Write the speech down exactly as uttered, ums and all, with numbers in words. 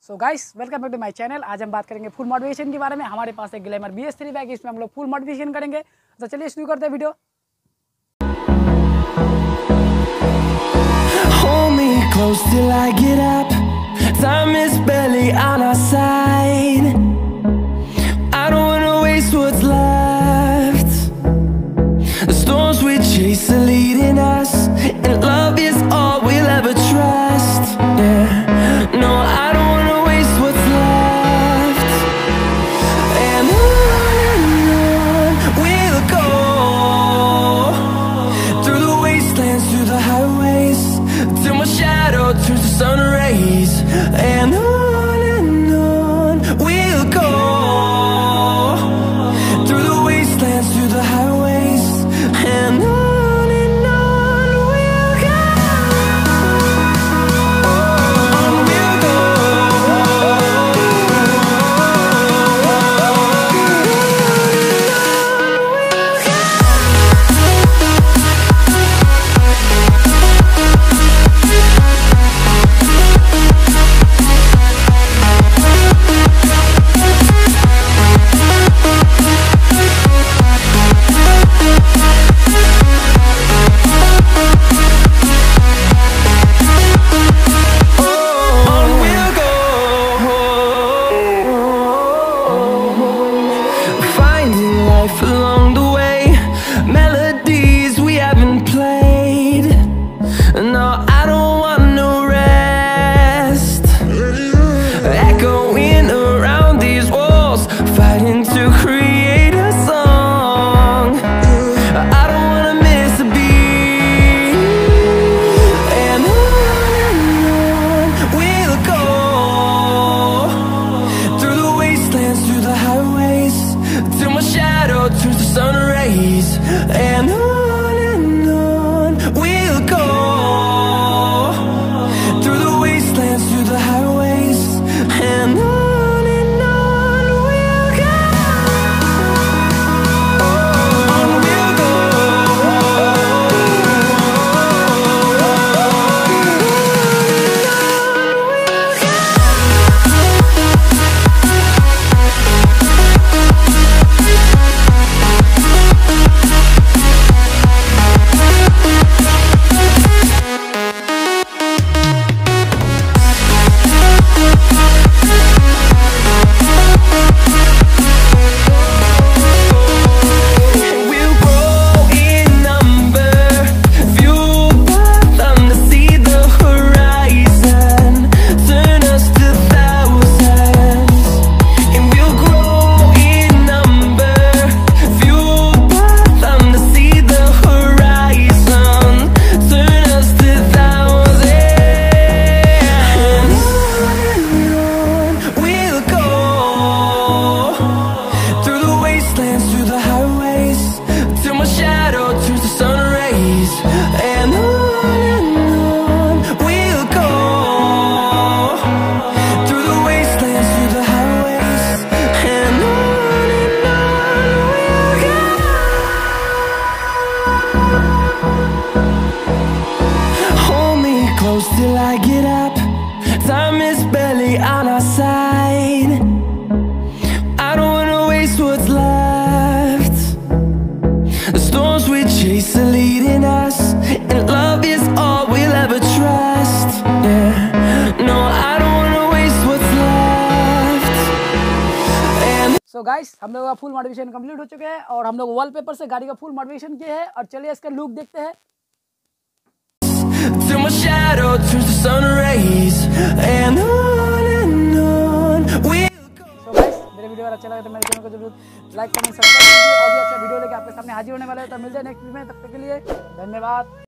So guys welcome back to my channel. आज हम बात करेंगे फुल मॉडिफिकेशन के बारे में। हमारे पास एक glamour B S three bike है, इसमें हम लोग फुल मॉडिफिकेशन करेंगे। तो चलिए शुरू करते हैं video. Hold me close till I get up. Time is barely on our side. I don't wanna waste what's left. The storms we chase are leading us, and love is all we'll ever trust. Yeah, no, I don't wanna waste what's left. And on and on we'll go, through the wastelands, through the highways, till my shadow turns to sun rays. And on and on we'll go, through the wastelands, through the highways, and on and on we'll go. On we'll go. Along the way, melodies we haven't played. No, I don't want no rest. Echoing around these walls, fighting to create a song. I don't wanna miss a beat. And on and on we'll go, through the wastelands, through the highways, till my shadow turns to sun rays. And on and on we'll go, through the wastelands, through the highways, and on and on we'll go. On we'll go. Through the highways, till my shadow turns to sun rays. And on and on we'll go, through the wastelands, through the highways, and on and on we'll go. Hold me close till I get up. Time is barely on our side. I don't wanna waste what's left. The storms we chase are leading us, and love is all we'll ever trust. Yeah, no, I don't wanna waste what's left. And so guys हम लोग का full modification complete हो चुके हैं और हम लोग wallpaper से गाड़ी का फुल मॉडिफिकेशन किए हैं। और चलिए इसका लुक देखते हैं। till my shadow turns to sun rays. And on and on we'll go. So guys मेरे वीडियो अगर अच्छा लगे तो मेरे चैनल को जरूर लाइक कमेंट सब्सक्राइब कीजिए। और भी अच्छा वीडियो लेके आपके सामने हाजिर होने वाले हैं। तो मिलते हैं नेक्स्ट वीडियो में, तब तक के लिए धन्यवाद।